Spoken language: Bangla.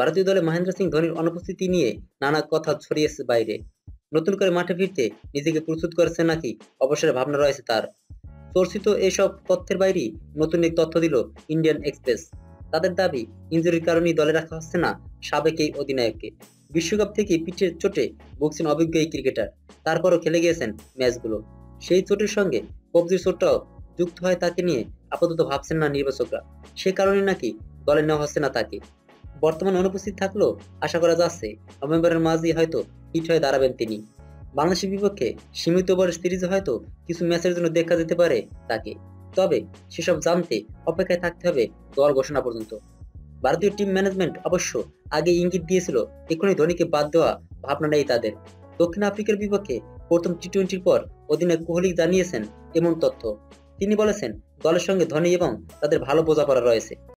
ভারতীয় দলে মহেন্দ্র সিং ধোনির অনুপস্থিতি নিয়ে নানা কথা ছড়িয়েছে বাইরে। নতুন করে মাঠে ফিরতে নিজেকে প্রস্তুত করেছে নাকি অবসরের ভাবনা রয়েছে তার। চর্চিত এসব তথ্যের বাইরেই নতুন এক তথ্য দিল ইন্ডিয়ান এক্সপ্রেস। তাদের দাবি, ইনজুরির কারণেই দলে রাখা হচ্ছে না সাবেক এই অধিনায়ককে। বিশ্বকাপ থেকে পিঠের চোটে ভুগছেন অভিজ্ঞ এই ক্রিকেটার, তারপরও খেলে গিয়েছেন ম্যাচগুলো। সেই চোটের সঙ্গে কবজির চোটটাও যুক্ত হয় তাকে নিয়ে আপাতত ভাবছেন না নির্বাচকরা। সে কারণে নাকি দলে নেওয়া হচ্ছে না তাকে। বর্তমানে অনুপস্থিত থাকলেও আশা করা যাচ্ছে নভেম্বরের মাঝেই হয়তো হিট হয়ে দাঁড়াবেন তিনি। বাংলাদেশের বিপক্ষে সীমিত ওভারের সিরিজে হয়তো কিছু ম্যাচের জন্য দেখা যেতে পারে তাকে। তবে সেসব জানতে অপেক্ষায় থাকতে হবে দল ঘোষণা পর্যন্ত। ভারতীয় টিম ম্যানেজমেন্ট অবশ্য আগে ইঙ্গিত দিয়েছিল এখনই ধোনিকে বাদ দেওয়া ভাবনা নেই তাদের। দক্ষিণ আফ্রিকার বিপক্ষে প্রথম টি-20-র পর অধিনায়ক কোহলি জানিয়েছেন এমন তথ্য। তিনি বলেছেন, দলের সঙ্গে ধোনি এবং তাদের ভালো বোঝাপড়া রয়েছে।